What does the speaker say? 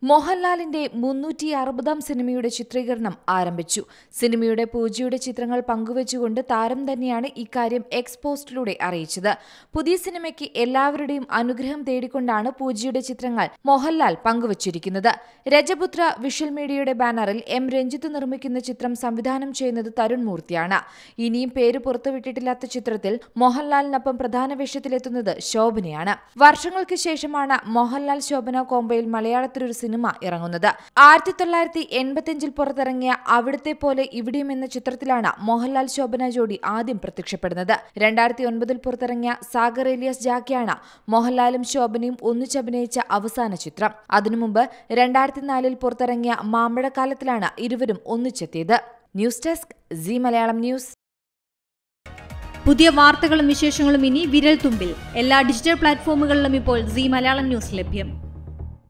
മോഹൻലാലിന്റെ 360 സിനിമയുടെ ചിത്രീകരണം ആരംഭിച്ചു. സിനിമയുടെ പൂജയുടെ ചിത്രങ്ങൾ പങ്കുവച്ചുകൊണ്ട് താരം തന്നെയാണ് ഇക്കാര്യം എക്സ് പോസ്റ്റിലൂടെ അറിയിച്ചത്. പുതിയ സിനിമയ്ക്ക് എല്ലാവരുടെയും അനുഗ്രഹം തേടിക്കൊണ്ടാണ് പൂജയുടെ ചിത്രങ്ങൾ മോഹൻലാൽ പങ്കുവച്ചിരിക്കുന്നത്. രജപുത്ര വിഷ്വൽ മീഡിയയുടെ ബാനറിൽ എം രഞ്ജിത്ത് നിർമ്മിക്കുന്ന ചിത്രം സംവിധാനം ചെയ്യുന്നത് തരുൺ മൂർത്തിയാണ്. ഇനിയും പേര് പുറത്തുവിട്ടിട്ടില്ലാത്ത ചിത്രത്തിൽ മോഹൻലാലിനൊപ്പം പ്രധാന വേഷത്തിലെത്തുന്നത് ശോഭനയാണ്. വർഷങ്ങൾക്ക് ശേഷമാണ് മോഹൻലാൽ ശോഭന കോംബോയിൽ മലയാളത്തിലൊരു സിനിമ ഇറങ്ങുന്നത്. 1985 പുറത്തിറങ്ങിയ അവിടുത്തെ പോലെ ഇവിടെയും എന്ന ചിത്രത്തിലാണ് മോഹൻലാൽ ശോഭന ജോഡി ആദ്യം പ്രത്യക്ഷപ്പെടുന്നത്. 2009 പുറത്തിറങ്ങിയ സാഗർ ഏലിയാസ് ജാക്കിയാണ് മോഹൻലാലും ശോഭനയും ഒന്നിച്ചഭിനയിച്ച അവസാന ചിത്രം. അതിനു മുമ്പ് 2004 പുറത്തിറങ്ങിയ മാമ്പഴക്കാലത്തിലാണ് ഇരുവരും ഒന്നിച്ചെത്തിയത്. News desk Zee Malayalam news. പുതിയ വാർത്തകളും വിശേഷങ്ങളും ഇനി വിരൽ തുമ്പിൽ. എല്ലാ ഡിജിറ്റൽ പ്ലാറ്റ്ഫോമുകളിലും ഇപ്പോൾ സി മലയാളം ന്യൂസ് ലഭ്യം.